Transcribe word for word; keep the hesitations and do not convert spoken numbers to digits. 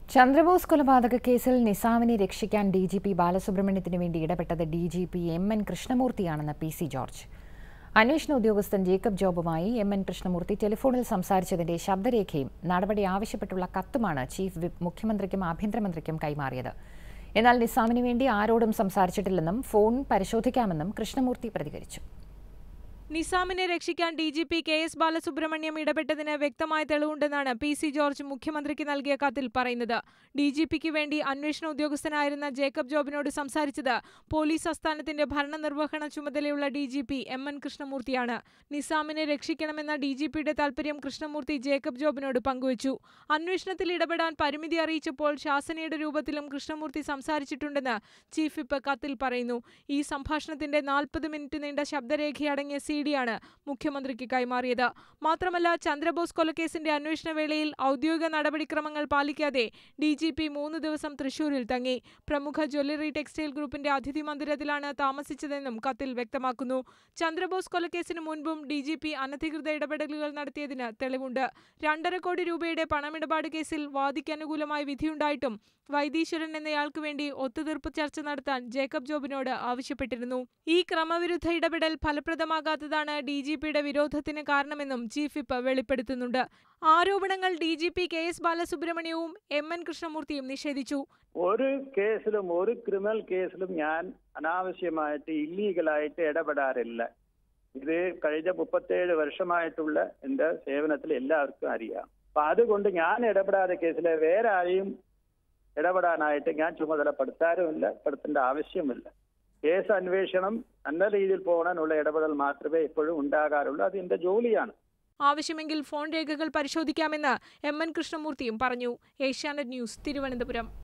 ചന്ദ്രബോസ് കൊലപാതക കേസിൽ നിസാമിനെ രക്ഷിക്കാൻ ഡി ജി പി ബാലസുബ്രഹ്മണ്യത്തിന് വേണ്ടി ഇടപെട്ടത് D G P M N കൃഷ്ണമൂർത്തിയാണെന്ന് പി സി ജോർജ്. അന്വേഷണ ഉദ്യോഗസ്ഥൻ ജേക്കബ് ജോബുമായി എം എൻ കൃഷ്ണമൂർത്തി ടെലിഫോണിൽ സംസാരിച്ചതിന്റെ ശബ്ദരേഖയും നടപടി ആവശ്യപ്പെട്ടുള്ള കത്തുമാണ് ചീഫ് വിപ്പ് മുഖ്യമന്ത്രിക്കും ആഭ്യന്തരമന്ത്രിക്കും കൈമാറിയത്. എന്നാൽ നിസാമിന് വേണ്ടി ആരോടും സംസാരിച്ചിട്ടില്ലെന്നും ഫോൺ പരിശോധിക്കാമെന്നും കൃഷ്ണമൂർത്തി പ്രതികരിച്ചു. നിസാമിനെ രക്ഷിക്കാൻ D G P K S Balasubramaniam ഇടപെട്ടതിന് വ്യക്തമായ തെളിവുണ്ടെന്നാണ് പി സി ജോർജ് മുഖ്യമന്ത്രിക്ക് നൽകിയ കത്തിൽ പറയുന്നത്. ഡി ജി പിക്ക് വേണ്ടി അന്വേഷണ ഉദ്യോഗസ്ഥനായിരുന്ന ജേക്കബ് ജോബിനോട് സംസാരിച്ചത് പോലീസ് ആസ്ഥാനത്തിന്റെ ഭരണനിർവഹണ ചുമതലയുള്ള D G P M N കൃഷ്ണമൂർത്തിയാണ്. നിസാമിനെ രക്ഷിക്കണമെന്ന ഡി ജി പിയുടെ താൽപര്യം കൃഷ്ണമൂർത്തി ജേക്കബ് ജോബിനോട് പങ്കുവച്ചു. അന്വേഷണത്തിൽ ഇടപെടാൻ പരിമിതി അറിയിച്ചപ്പോൾ ശാസനയുടെ രൂപത്തിലും കൃഷ്ണമൂർത്തി സംസാരിച്ചിട്ടുണ്ടെന്ന് ചീഫ് വിപ്പ് കത്തിൽ പറയുന്നു. ഈ സംഭാഷണത്തിന്റെ നാൽപ്പത് മിനിറ്റ് നീണ്ട ശബ്ദരേഖയടങ്ങിയ സി ഡിയാണ് മുഖ്യമന്ത്രിക്ക് കൈമാറിയത്. മാത്രമല്ല, ചന്ദ്രബോസ് കൊലക്കേസിന്റെ അന്വേഷണ വേളയിൽ ഔദ്യോഗിക നടപടിക്രമങ്ങൾ പാലിക്കാതെ ഡി ജി പി മൂന്ന് ദിവസം തൃശൂരിൽ തങ്ങി. പ്രമുഖ ജ്വല്ലറി ടെക്സ്റ്റൈൽ ഗ്രൂപ്പിന്റെ അതിഥി മന്ദിരത്തിലാണ് താമസിച്ചതെന്നും കത്തിൽ വ്യക്തമാക്കുന്നു. ചന്ദ്രബോസ് കൊലക്കേസിന് മുൻപും ഡി ജി പി അനധികൃത ഇടപെടലുകൾ നടത്തിയതിന് തെളിവുണ്ട്. രണ്ടര കോടി രൂപയുടെ പണമിടപാട് കേസിൽ വാദിക്കനുകൂലമായി വിധിയുണ്ടായിട്ടും വൈദീശ്വരൻ എന്നയാൾക്ക് വേണ്ടി ഒത്തുതീർപ്പ് ചർച്ച നടത്താൻ ജേക്കബ് ജോബിനോട് ആവശ്യപ്പെട്ടിരുന്നു. ഈ ക്രമവിരുദ്ധ ഇടപെടൽ ഫലപ്രദമാകാത്തതാണ് ഡി ജി പിയുടെ വിരോധത്തിന് കാരണമെന്നും ചീഫ് വിപ്പ് വെളിപ്പെടുത്തുന്നുണ്ട്. ആരോപണങ്ങൾ D G P K S ബാലസുബ്രഹ്മണ്യവും എം എൻ കൃഷ്ണമൂർത്തിയും നിഷേധിച്ചു. ഒരു കേസിലും ഒരു ക്രിമിനൽ കേസിലും ഞാൻ അനാവശ്യമായിട്ട് ഇല്ലീഗലായിട്ട് ഇടപെടാറില്ല. ഇത് കഴിഞ്ഞ മുപ്പത്തേഴ് വർഷമായിട്ടുള്ള എന്റെ സേവനത്തിൽ എല്ലാവർക്കും അറിയാം. അപ്പൊ അതുകൊണ്ട് ഞാൻ ഇടപെടാത്ത കേസിലെ വേറെ ആരെയും ഇടപെടാനായിട്ട് ഞാൻ ചുമതലപ്പെടുത്താറുമില്ല, പെടുത്തേണ്ട ആവശ്യമില്ല. കേസ് അന്വേഷണം നല്ല രീതിയിൽ പോകാനുള്ള ഇടപെടൽ മാത്രമേ ഇപ്പോഴും ഉണ്ടാകാറുള്ളൂ. അത് എന്റെ ജോലിയാണ്. ആവശ്യമെങ്കിൽ ഫോൺ രേഖകൾ പരിശോധിക്കാമെന്ന് എം എൻ കൃഷ്ണമൂർത്തിയും പറഞ്ഞു. ഏഷ്യാനെറ്റ് ന്യൂസ്, തിരുവനന്തപുരം.